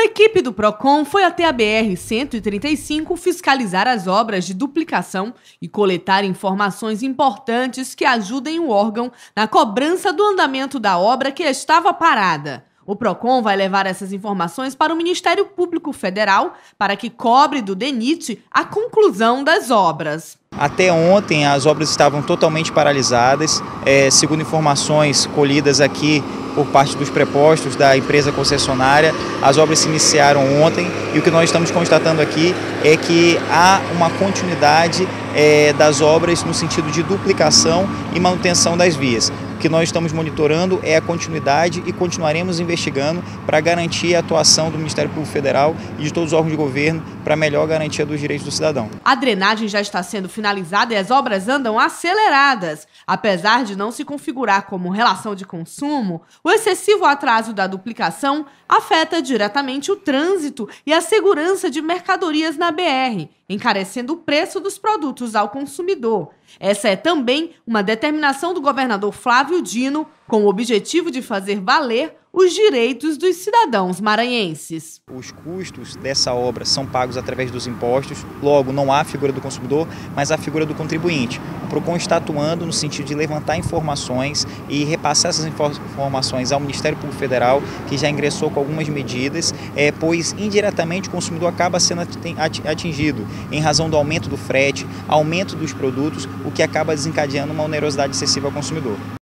Uma equipe do Procon foi até a BR-135 fiscalizar as obras de duplicação e coletar informações importantes que ajudem o órgão na cobrança do andamento da obra que estava parada. O Procon vai levar essas informações para o Ministério Público Federal para que cobre do DENIT a conclusão das obras. Até ontem as obras estavam totalmente paralisadas, segundo informações colhidas aqui por parte dos prepostos da empresa concessionária. As obras se iniciaram ontem e o que nós estamos constatando aqui é que há uma continuidade das obras no sentido de duplicação e manutenção das vias. O que nós estamos monitorando é a continuidade e continuaremos investigando para garantir a atuação do Ministério Público Federal e de todos os órgãos de governo para melhor garantia dos direitos do cidadão. A drenagem já está sendo finalizada e as obras andam aceleradas. Apesar de não se configurar como relação de consumo, o excessivo atraso da duplicação afeta diretamente o trânsito e a segurança de mercadorias na BR, encarecendo o preço dos produtos ao consumidor. Essa é também uma determinação do governador Flávio Dino, com o objetivo de fazer valer os direitos dos cidadãos maranhenses. Os custos dessa obra são pagos através dos impostos, logo não há a figura do consumidor, mas a figura do contribuinte. O Procon está atuando no sentido de levantar informações e repassar essas informações ao Ministério Público Federal, que já ingressou com algumas medidas, pois indiretamente o consumidor acaba sendo atingido em razão do aumento do frete, aumento dos produtos, o que acaba desencadeando uma onerosidade excessiva ao consumidor.